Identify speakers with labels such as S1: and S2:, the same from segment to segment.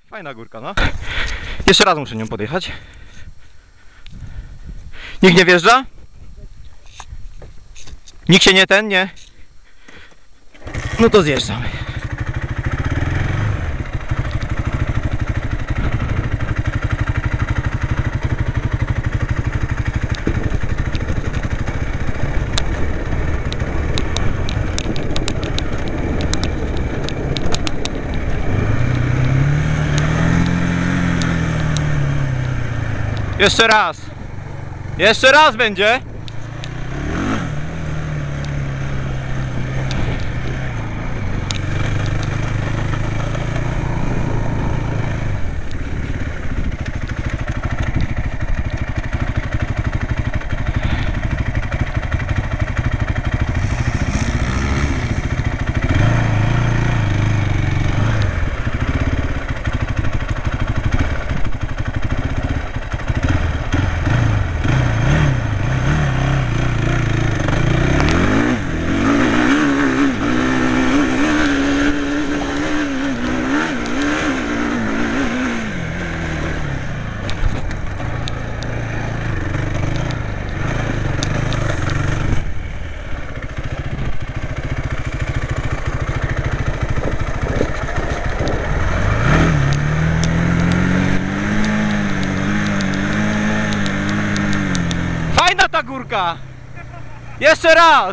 S1: Fajna górka, no. Jeszcze raz muszę nią podjechać. Nikt nie wjeżdża? Nikt się nie? No to zjeżdżamy. Jeszcze raz. Jeszcze raz będzie. Ta górka! Jeszcze raz!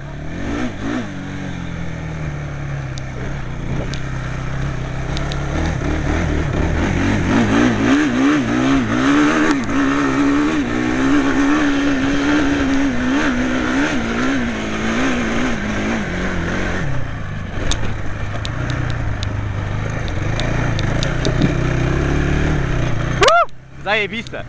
S1: Zajebiste!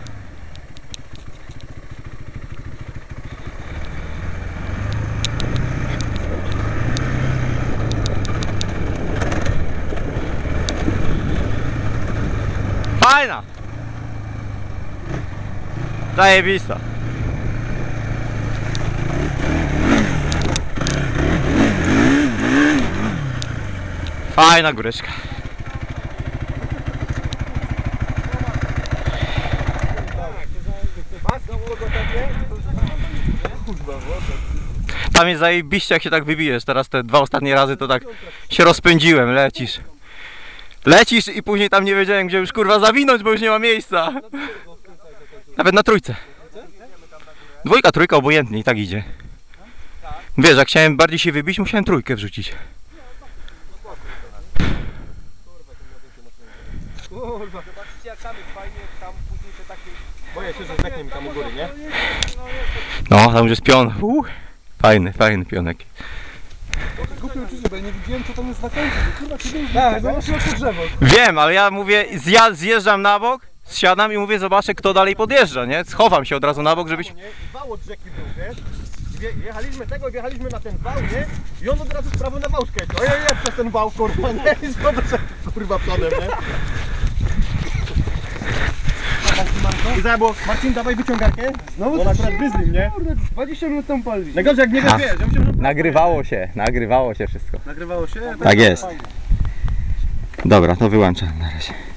S1: Fajna! Zajebista! Fajna góreczka. Tam jest zajebiście, jak się tak wybijesz. Teraz te dwa ostatnie razy to tak się rozpędziłem. Lecisz i później tam nie wiedziałem, gdzie już kurwa zawinąć, bo już nie ma miejsca. Nawet na trójce. Dwójka, trójka, obojętnie i tak idzie. Wiesz, jak chciałem bardziej się wybić, musiałem trójkę wrzucić.
S2: Kurwa, zobaczcie jak tam jest fajnie, tam później te takie... Boję się, że zdechnie mi tam u góry, nie?
S1: No, tam już jest pion. Fajny pionek.
S2: Głupie uczucie, bo ja nie widziałem, co tam jest na końcu. Kurwa, kiedy już zobaczyłem to drzewo.
S1: Wiem, ale ja mówię, zjeżdżam na bok, zsiadam i mówię, zobaczę, kto dalej podjeżdża, nie? Schowam się od razu na bok, żebyś...
S2: Wał od rzeki był, wiesz? Wjechaliśmy na ten wał, nie? I on od razu w prawo na wałczkę. Ojej, przez ten wał, kurwa, nie? I znowu kurwa przodem, nie? I zaraz Marcin, dawaj wyciągarkę. Znowu to akurat gryzli mnie. 20 minut tam pali. Najgorzej jak nie wiesz, ja myślałem, że...
S1: Nagrywało się wszystko.
S2: Nagrywało się?
S1: Tak jest. Dobra, to wyłączam na razie.